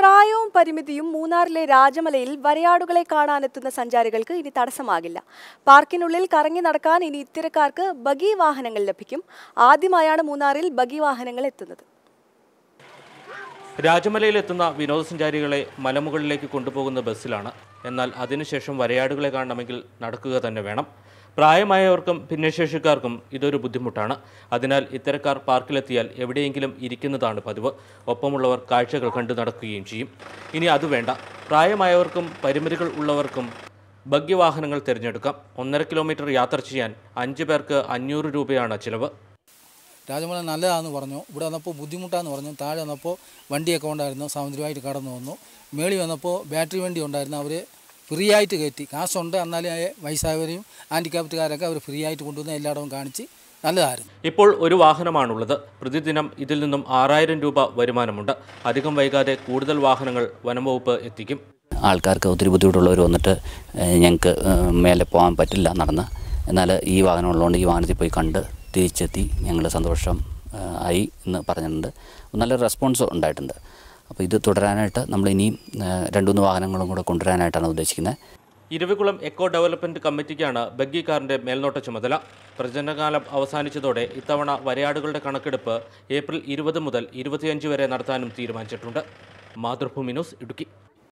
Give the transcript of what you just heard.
പ്രായവും പരിമിതിയും മൂന്നാറിലെ രാജമലയിൽ വരയാടുകളെ കാണാനെത്തുന്ന സഞ്ചാരികൾക്ക് ഇനി തടസ്സമാകില്ല. പാർക്കിനുള്ളിൽ കറങ്ങി നടക്കാൻ ഇനി ഇത്തരക്കാർക്ക് ബഗി വാഹനങ്ങൾ ലഭിക്കും. ആദ്യമായാണ് മൂന്നാറിൽ ബഗി വാഹനങ്ങൾ എത്തുന്നത്. രാജമലയിലെത്തുന്ന വിനോദസഞ്ചാരികളെ മലമുകളിലേക്ക് കൊണ്ടുപോകുന്ന ബസ്സിലാണ്. എന്നാൽ അതിനുശേഷം വരയാടുകളെ കാണണമെങ്കിൽ നടക്കുക തന്നെ വേണം. പ്രായമായവർക്കും ഭിന്നശേഷിക്കാർക്കും ഇതൊരു ബുദ്ധിമുട്ടാണ്. അതിനാൽ ഇത്തരക്കാർ പാർക്കിലെത്തിയാൽ എവിടെയെങ്കിലും ഇരിക്കുന്നതാണ് പതിവ്. ഒപ്പമുള്ളവർ കാഴ്ചകൾ കണ്ടു നടക്കുകയും ചെയ്യും. ഇനി അത് വേണ്ട. പ്രായമായവർക്കും പരിമിതികൾ ഉള്ളവർക്കും ബഗ്ഗി വാഹനങ്ങൾ തിരഞ്ഞെടുക്കാം. 1.5 കിലോമീറ്റർ യാത്ര ചെയ്യാൻ 5 പേർക്ക് 500 രൂപയാണ് ചിലവ്. രാജമല നല്ലതാണെന്ന് പറഞ്ഞു. ഇവിടെ വന്നപ്പോൾ ബുദ്ധിമുട്ടാണെന്ന് പറഞ്ഞു. താഴെ വന്നപ്പോൾ വണ്ടിയൊക്കെ ഉണ്ടായിരുന്നു, സമുദ്രമായിട്ട് കടന്നു വന്നു. മേളി വന്നപ്പോൾ ബാറ്ററി വണ്ടി ഉണ്ടായിരുന്നു, അവർ ഫ്രീ ആയിട്ട് കയറ്റി. കാശുണ്ട്, എന്നാലും വയസ്സായവരെയും ഹാൻഡിക്യാപ്റ്റുകാരൊക്കെ അവർ ഫ്രീ ആയിട്ട് കൊണ്ടുവന്ന് എല്ലായിടവും കാണിച്ച് നല്ലതായിരുന്നു. ഇപ്പോൾ ഒരു വാഹനമാണുള്ളത്. പ്രതിദിനം ഇതിൽ നിന്നും 6000 രൂപ വരുമാനമുണ്ട്. അധികം വൈകാതെ കൂടുതൽ വാഹനങ്ങൾ വനംവകുപ്പ് എത്തിക്കും. ആൾക്കാർക്ക് ഒത്തിരി ബുദ്ധിമുട്ടുള്ളവർ വന്നിട്ട് ഞങ്ങൾക്ക് മേലെ പോകാൻ പറ്റില്ല നടന്ന്, എന്നാൽ ഈ വാഹനം ഉള്ളതുകൊണ്ട് ഈ വാഹനത്തിൽ പോയി കണ്ട് തിരിച്ചെത്തി ഞങ്ങൾ സന്തോഷം ആയി എന്ന് പറഞ്ഞിട്ടുണ്ട്. നല്ലൊരു റെസ്പോൺസ് ഉണ്ടായിട്ടുണ്ട്. അപ്പോൾ ഇത് തുടരാനായിട്ട് നമ്മൾ ഇനിയും 2-3 വാഹനങ്ങളും കൂടെ കൊണ്ടുവരാനായിട്ടാണ് ഉദ്ദേശിക്കുന്നത്. ഇരവികുളം എക്കോ ഡെവലപ്മെൻറ്റ് കമ്മിറ്റിക്കാണ് ബഗ്ഗി കാറിൻ്റെ മേൽനോട്ട ചുമതല. പ്രജനനകാലം അവസാനിച്ചതോടെ ഇത്തവണ വരയാടുകളുടെ കണക്കെടുപ്പ് ഏപ്രിൽ 20 മുതൽ 25 വരെ നടത്താനും തീരുമാനിച്ചിട്ടുണ്ട്. മാതൃഭൂമി ന്യൂസ്, ഇടുക്കി.